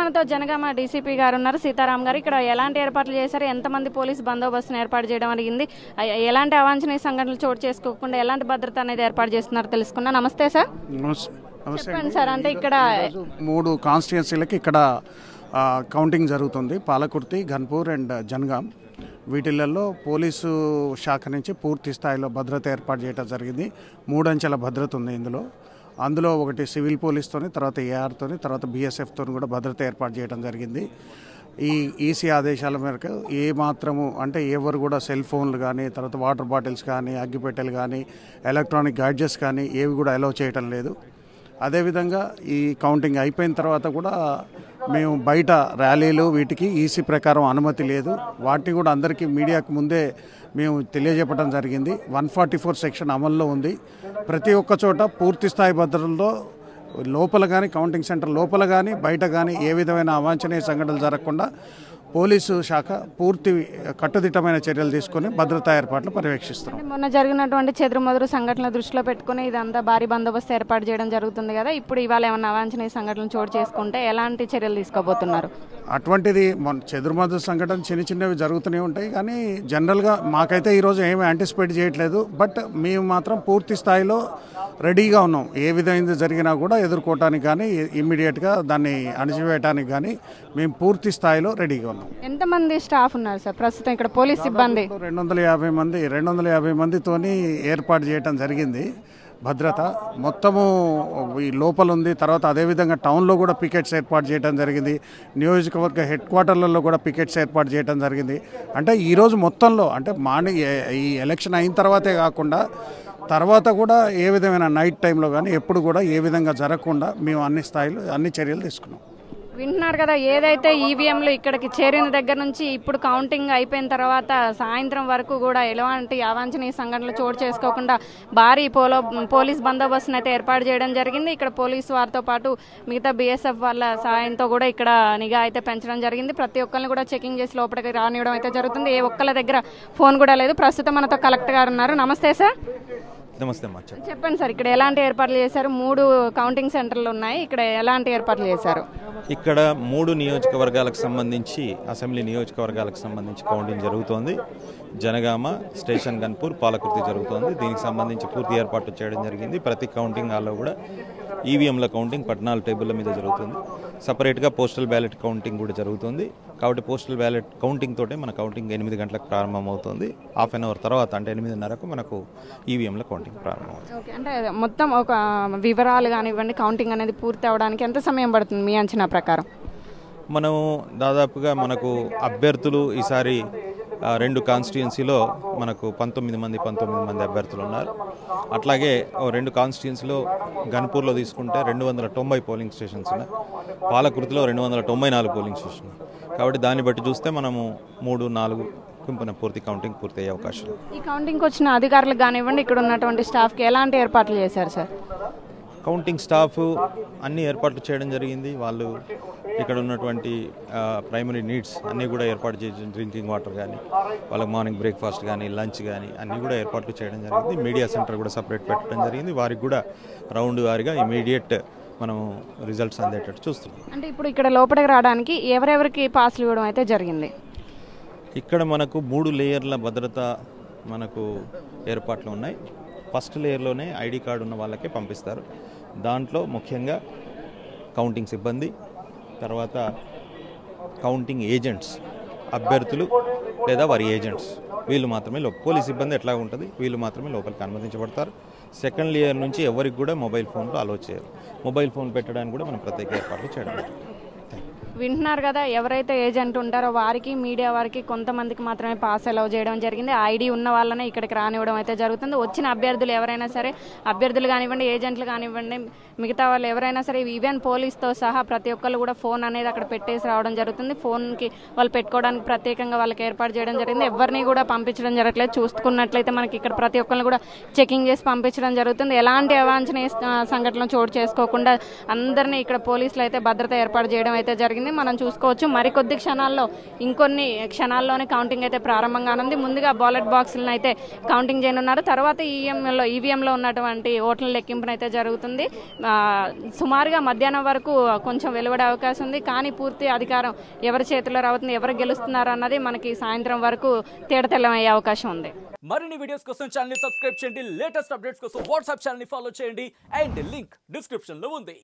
మనతో జనగామ డీసీపీ గారు ఉన్నారు, సీతారాం గారు. ఇక్కడ ఎలాంటి ఏర్పాట్లు చేశారు, ఎంతమంది పోలీసు బందోబస్తును ఏర్పాటు చేయడం జరిగింది, ఎలాంటి అవాంఛనీయ సంఘటనలు చోటు చేసుకోకుండా ఎలాంటి భద్రత అనేది ఏర్పాటు చేస్తున్నారో తెలుసుకున్నా. నమస్తే సార్. చెప్పండి సార్. అంటే ఇక్కడ 3 కాన్స్టిట్యుయెన్సీలకి ఇక్కడ కౌంటింగ్ జరుగుతుంది, పాలకుర్తి, ఘన్పూర్ అండ్ జనగాం. వీటిల్లో పోలీసు శాఖ నుంచి పూర్తి స్థాయిలో భద్రత ఏర్పాటు చేయడం జరిగింది. 3 అంచెల భద్రత ఉంది అందులో ఒకటి సివిల్ పోలీస్తోని, తర్వాత ఏఆర్తోని, తర్వాత బీఎస్ఎఫ్తోని కూడా భద్రత ఏర్పాటు చేయడం జరిగింది. ఈ ఈసీ ఆదేశాల మేరకు ఏ మాత్రము అంటే ఎవరు కూడా సెల్ ఫోన్లు కానీ, తర్వాత వాటర్ బాటిల్స్ కానీ, అగ్గిపెట్టెలు కానీ, ఎలక్ట్రానిక్ గ్యాడ్జెట్స్ కానీ ఏవి కూడా అలౌ చేయటం లేదు. అదేవిధంగా ఈ కౌంటింగ్ అయిపోయిన తర్వాత కూడా మేము బయట ర్యాలీలు వీటికి ఈసీ ప్రకారం అనుమతి లేదు. వాటిని కూడా అందరికీ మీడియాకు ముందే మేము తెలియజెప్పడం జరిగింది. 144 సెక్షన్ అమల్లో ఉంది. ప్రతి ఒక్క చోట పూర్తి స్థాయి భద్రతలో లోపల కానీ, కౌంటింగ్ సెంటర్ లోపల కానీ, బయట కానీ ఏ విధమైన అవాంఛనీయ సంఘటనలు జరగకుండా పోలీసు శాఖ పూర్తి కట్టుదిట్టమైన చర్యలు తీసుకుని భద్రతా ఏర్పాట్లు పర్యవేక్షిస్తున్నాం. మొన్న జరిగినటువంటి చెదురుమదురు సంఘటనల దృష్టిలో పెట్టుకుని ఇదంతా భారీ బందోబస్తు ఏర్పాటు చేయడం జరుగుతుంది కదా. ఇప్పుడు ఇవాళ ఏమన్నా అవాంఛనీయ సంఘటనలు చోటు చేసుకుంటే ఎలాంటి చర్యలు తీసుకోబోతున్నారు? అటువంటిది చెదురుమదురు సంఘటన చిన్నవి జరుగుతూనే ఉంటాయి, కానీ జనరల్గా మాకైతే ఈరోజు ఏమీ యాంటిసిపేట్ చేయట్లేదు. బట్ మేము మాత్రం పూర్తి స్థాయిలో రెడీగా ఉన్నాం. ఏ విధంగా జరిగినా కూడా ఎదుర్కోవటానికి కానీ, ఇమ్మీడియట్గా దాన్ని అణచివేయటానికి కానీ మేము పూర్తి స్థాయిలో రెడీగా ఉన్నాం. ఎంతమంది స్టాఫ్ ఉన్నారు సార్ ప్రస్తుతం ఇక్కడ పోలీస్ సిబ్బంది? 250 మందితోని ఏర్పాటు చేయడం జరిగింది భద్రత. మొత్తము ఈ లోపల ఉంది. తర్వాత అదేవిధంగా టౌన్లో కూడా పికెట్స్ ఏర్పాటు చేయడం జరిగింది. నియోజకవర్గ హెడ్ క్వార్టర్లలో కూడా పికెట్స్ ఏర్పాటు చేయడం జరిగింది. అంటే ఈరోజు మొత్తంలో అంటే మార్నింగ్ ఈ ఎలక్షన్ అయిన తర్వాతే కాకుండా తర్వాత కూడా ఏ విధమైన నైట్ టైంలో కానీ ఎప్పుడు కూడా ఏ విధంగా జరగకుండా మేము అన్ని చర్యలు తీసుకున్నాం. వింటున్నారు కదా, ఏదైతే ఈవీఎంలు ఇక్కడికి చేరిన దగ్గర నుంచి ఇప్పుడు కౌంటింగ్ అయిపోయిన తర్వాత సాయంత్రం వరకు కూడా ఎలాంటి అవాంఛనీయ సంఘటనలు చోటు చేసుకోకుండా భారీ పోలీస్ బందోబస్తును అయితే ఏర్పాటు చేయడం జరిగింది. ఇక్కడ పోలీసు వారితో పాటు మిగతా బీఎస్ఎఫ్ వాళ్ళ సాయంతో కూడా ఇక్కడ నిఘా అయితే పెంచడం జరిగింది. ప్రతి ఒక్కరిని కూడా చెకింగ్ చేసి లోపలికి రానివ్వడం అయితే జరుగుతుంది. ఏ ఒక్కళ్ళ దగ్గర ఫోన్ కూడా లేదు. ప్రస్తుతం మనతో కలెక్టర్ గారు ఉన్నారు. నమస్తే సార్. నమస్తే. చెప్పండి సార్, ఇక్కడ ఎలాంటి ఏర్పాట్లు చేశారు? 3 కౌంటింగ్ సెంటర్లు ఉన్నాయి, ఇక్కడ ఎలాంటి ఏర్పాట్లు చేశారు? ఇక్కడ 3 నియోజకవర్గాలకు సంబంధించి, అసెంబ్లీ నియోజకవర్గాలకు సంబంధించి కౌంటింగ్ జరుగుతోంది. జనగామ, స్టేషన్ ఘన్పూర్, పాలకుర్తి జరుగుతోంది. దీనికి సంబంధించి పూర్తి ఏర్పాట్లు చేయడం జరిగింది. ప్రతి కౌంటింగ్ హాల్లో కూడా ఈవీఎంల కౌంటింగ్ 14 టేబుల్ల మీద జరుగుతుంది. సపరేట్గా పోస్టల్ బ్యాలెట్ కౌంటింగ్ కూడా జరుగుతుంది. కాబట్టి పోస్టల్ బ్యాలెట్ కౌంటింగ్ తోటే మన కౌంటింగ్ 8 గంటలకు ప్రారంభమవుతుంది. హాఫ్ అన్ అవర్ తర్వాత అంటే 8:30కు మనకు ఈవీఎంల కౌంటింగ్ ప్రారంభమవుతుంది. అంటే మొత్తం ఒక వివరాలు కానివ్వండి, కౌంటింగ్ అనేది పూర్తి అవడానికి ఎంత సమయం పడుతుంది మీ అంచనా ప్రకారం? మనం దాదాపుగా మనకు అభ్యర్థులు ఈసారి 2 కాన్స్టిట్యుయెన్సీలో మనకు 19 మంది అభ్యర్థులు ఉన్నారు. అట్లాగే 2 కాన్స్టిట్యుయెన్సీలో ఘన్పూర్లో తీసుకుంటే 290 పోలింగ్ స్టేషన్స్ ఉన్నాయి. పాలకుర్తిలో 294 పోలింగ్ స్టేషన్. కాబట్టి దాన్ని బట్టి చూస్తే మనము 3-4 పూర్తి కౌంటింగ్ పూర్తి అయ్యే అవకాశం. ఈ కౌంటింగ్కి వచ్చిన అధికారులకు కానివ్వండి, ఇక్కడ ఉన్నటువంటి స్టాఫ్కి ఎలాంటి ఏర్పాట్లు చేశారు సార్? కౌంటింగ్ స్టాఫ్ అన్ని ఏర్పాట్లు చేయడం జరిగింది. వాళ్ళు ఇక్కడ ఉన్నటువంటి ప్రైమరీ నీడ్స్ అన్నీ కూడా ఏర్పాటు చేసి, డ్రింకింగ్ వాటర్ కానీ, వాళ్ళకి మార్నింగ్ బ్రేక్ఫాస్ట్ కానీ, లంచ్ కానీ అన్నీ కూడా ఏర్పాట్లు చేయడం జరిగింది. మీడియా సెంటర్ కూడా సపరేట్ పెట్టడం జరిగింది. వారికి కూడా రౌండ్ వారిగా ఇమీడియట్ మనం రిజల్ట్స్ అందేటట్టు చూస్తున్నాం. అంటే ఇప్పుడు ఇక్కడ లోపలికి రావడానికి ఎవరెవరికి పాస్లు ఇవ్వడం అయితే జరిగింది? ఇక్కడ మనకు 3 లేయర్ల భద్రత మనకు ఏర్పాట్లు ఉన్నాయి. ఫస్ట్ లేయర్లోనే ఐడి కార్డు ఉన్న వాళ్ళకే పంపిస్తారు. దాంట్లో ముఖ్యంగా కౌంటింగ్ సిబ్బంది, తర్వాత కౌంటింగ్ ఏజెంట్స్, అభ్యర్థులు లేదా వారి ఏజెంట్స్, వీళ్ళు మాత్రమే పోలీస్ సిబ్బంది ఎట్లా ఉంటుంది, వీళ్ళు మాత్రమే లోపలికి అనుమతించబడతారు. సెకండ్ లేయర్ నుంచి ఎవరికి కూడా మొబైల్ ఫోన్లు అలో చేయరు. మొబైల్ ఫోన్ పెట్టడానికి కూడా మనం ప్రత్యేక ఏర్పాట్లు చేయడం. వింటున్నారు కదా, ఎవరైతే ఏజెంట్ ఉంటారో వారికి, మీడియా వారికి కొంతమందికి మాత్రమే పాస్ అలౌ చేయడం జరిగింది. ఐడి ఉన్న వాళ్ళనే ఇక్కడికి రానివ్వడం అయితే జరుగుతుంది. వచ్చిన అభ్యర్థులు ఎవరైనా సరే, అభ్యర్థులు కానివ్వండి, ఏజెంట్లు కానివ్వండి, మిగతా వాళ్ళు ఎవరైనా సరే, ఈవెన్ పోలీస్తో సహా ప్రతి ఒక్కళ్ళు కూడా ఫోన్ అనేది అక్కడ పెట్టేసి రావడం జరుగుతుంది. ఫోన్కి వాళ్ళు పెట్టుకోవడానికి ప్రత్యేకంగా వాళ్ళకి ఏర్పాటు చేయడం జరిగింది. ఎవరిని కూడా పంపించడం జరగట్లేదు. చూసుకున్నట్లయితే మనకి ఇక్కడ ప్రతి ఒక్కరిని కూడా చెకింగ్ చేసి పంపించడం జరుగుతుంది. ఎలాంటి అవాంఛనీయ సంఘటనలు చోటు చేసుకోకుండా అందరినీ ఇక్కడ పోలీసులు అయితే భద్రత ఏర్పాటు చేయడం అయితే జరిగింది. జరిగింది. మనం చూసుకోవచ్చు మరికొద్ది క్షణాల్లో ఇంకొన్ని క్షణాల్లోనే కౌంటింగ్ అయితే ప్రారంభం కానుంది. ముందుగా బాలెట్ బాక్సులను అయితే కౌంటింగ్ చేయనున్నారు. తర్వాత ఈవీఎంలో ఉన్నటువంటి ఓట్ల లెక్కింపునైతే అయితే జరుగుతుంది. సుమారుగా మధ్యాహ్నం వరకు కొంచెం వెలువడే అవకాశం ఉంది. కానీ పూర్తి అధికారం ఎవరి చేతిలో రావుతుంది, ఎవరు గెలుస్తున్నారు అన్నది మనకి సాయంత్రం వరకు తేటతెల్లమయ్యే అవకాశం ఉంది. మరిన్ని వీడియోస్ కోసం ఛానల్ ని సబ్స్క్రైబ్ చేయండి. లేటెస్ట్ అప్డేట్స్ కోసం వాట్సాప్ ఛానల్ ని ఫాలో చేయండి. అండ్ లింక్ డిస్క్రిప్షన్ లో ఉంది.